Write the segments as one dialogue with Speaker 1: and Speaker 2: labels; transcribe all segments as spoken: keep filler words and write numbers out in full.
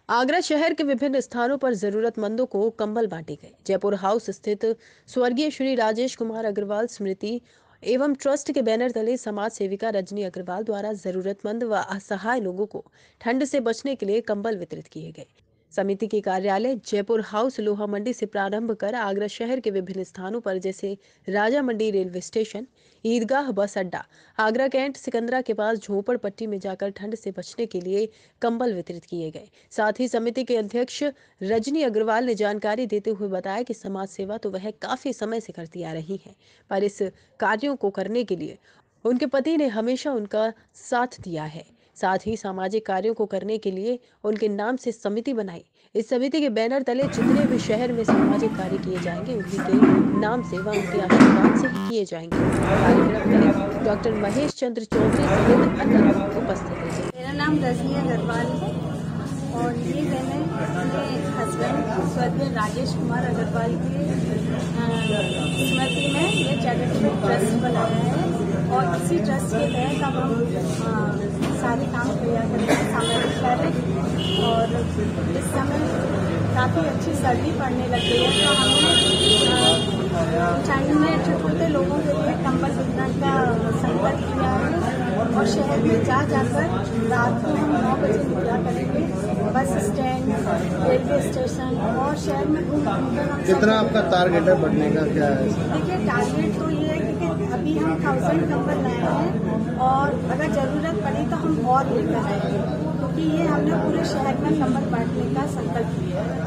Speaker 1: आगरा शहर के विभिन्न स्थानों पर जरूरतमंदों को कंबल बांटे गए। जयपुर हाउस स्थित स्वर्गीय श्री राजेश कुमार अग्रवाल स्मृति एवं ट्रस्ट के बैनर तले समाज सेविका रजनी अग्रवाल द्वारा जरूरतमंद व असहाय लोगों को ठंड से बचने के लिए कंबल वितरित किए गए। समिति के कार्यालय जयपुर हाउस लोहा मंडी से प्रारंभ कर आगरा शहर के विभिन्न स्थानों पर जैसे राजा मंडी रेलवे स्टेशन, ईदगाह बस अड्डा, आगरा कैंट, सिकंदरा के पास झोपड़पट्टी में जाकर ठंड से बचने के लिए कंबल वितरित किए गए। साथ ही समिति के अध्यक्ष रजनी अग्रवाल ने जानकारी देते हुए बताया कि समाज सेवा तो वह काफी समय से करती आ रही है, पर इस कार्यों को करने के लिए उनके पति ने हमेशा उनका साथ दिया है। साथ ही सामाजिक कार्यों को करने के लिए उनके नाम से समिति बनाई। इस समिति के बैनर तले जितने भी शहर में सामाजिक कार्य किए जाएंगे उन्हीं के नाम से व उनके आशीर्वाद से ही किए जाएंगे। कार्यक्रम में डॉक्टर महेश चंद्र चौधरी सहित अन्य लोग उपस्थित रहे।
Speaker 2: मेरा नाम रजनी अग्रवाल है और ये मैंने अपने हस्बैंड स्वर्गीय राजेश कुमार अग्रवाल की स्मृति में ये चैरिटेबल ट्रस्ट बनाया है और इसी ट्रस्ट के तहत अब हम सारे काम किया करते हैं सामाजिक कार्य। और इस समय काफ़ी अच्छी सर्दी पड़ने लग गई है तो हमने ठंड में छुटपुटे लोगों के लिए कंबल वितरण का संकल्प किया है और शहर में जा जाकर रात को हम नौ बजे निकला करेंगे। बस स्टैंड, रेलवे स्टेशन और शहर में घूम घूमकर हम
Speaker 3: कितना आपका टारगेट है बढ़ने का, क्या है?
Speaker 2: देखिए, टारगेट तो ये है कि अभी हम थाउजेंड कंबल लाए हैं और अगर जरूरत पड़ी तो हम और लेकर आएंगे, क्योंकि ये हमने पूरे शहर में कंबल बांटने का संकल्प किया है।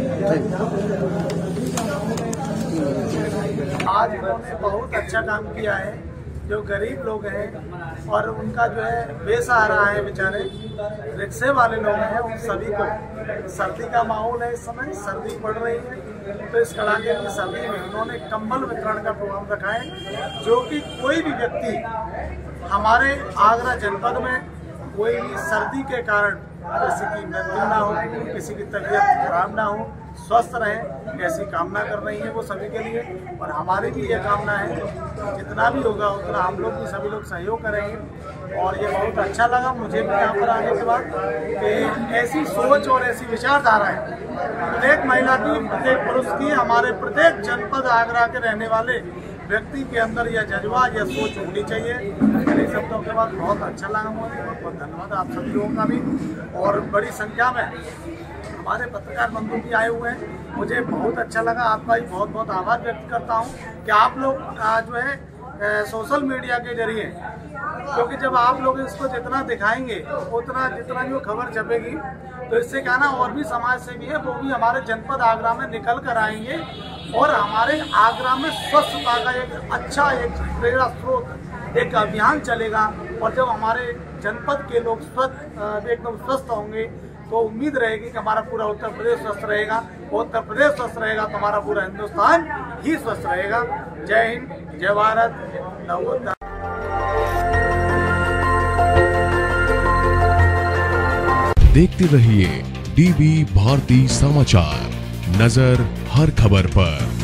Speaker 4: आज इन्होंने बहुत अच्छा काम किया है। जो गरीब लोग हैं और उनका जो है बेसहारा है बेचारे रिक्शे वाले लोग हैं, उन सभी को, सर्दी का माहौल है, इस समय सर्दी पड़ रही है तो इस कड़ाके की सर्दी में उन्होंने कंबल वितरण का प्रोग्राम रखा है, जो कि कोई भी व्यक्ति हमारे आगरा जनपद में कोई भी सर्दी के कारण किसी की मृत्यु ना हो, किसी की तबीयत खराब ना हो, स्वस्थ रहें, ऐसी कामना कर रही है वो सभी के लिए। और हमारी भी ये कामना है जितना भी होगा उतना हम लोग भी सभी लोग सहयोग करेंगे। और ये बहुत अच्छा लगा मुझे भी यहाँ पर आने के बाद कि ऐसी सोच और ऐसी विचारधारा है प्रत्येक महिला की, प्रत्येक पुरुष की, हमारे प्रत्येक जनपद आगरा के रहने वाले व्यक्ति के अंदर यह जज्बा, यह सोच होनी चाहिए। इन शब्दों के बाद बहुत अच्छा लगा मुझे, बहुत बहुत धन्यवाद आप सभी लोगों का भी। और बड़ी संख्या में हमारे पत्रकार बंधु भी आए हुए हैं, मुझे बहुत अच्छा लगा। आपका भी बहुत बहुत आभार व्यक्त करता हूं कि आप लोग जो है सोशल मीडिया के जरिए, क्योंकि जब आप लोग इसको जितना दिखाएंगे उतना जितना जो खबर छपेगी तो इससे क्या ना और भी समाज सेवी है वो भी हमारे जनपद आगरा में निकल कर आएंगे और हमारे आगरा में स्वच्छता का एक अच्छा एक प्रेरणा स्रोत एक अभियान चलेगा। और जब हमारे जनपद के लोग स्वस्थ एकदम स्वस्थ होंगे तो उम्मीद रहेगी कि हमारा पूरा उत्तर प्रदेश स्वस्थ रहेगा। उत्तर प्रदेश स्वस्थ रहेगा तो हमारा पूरा हिंदुस्तान ही स्वस्थ रहेगा। जय हिंद, जय भारत, नवोत्तर।
Speaker 5: देखते रहिए डीबी भारती समाचार, नजर हर खबर पर।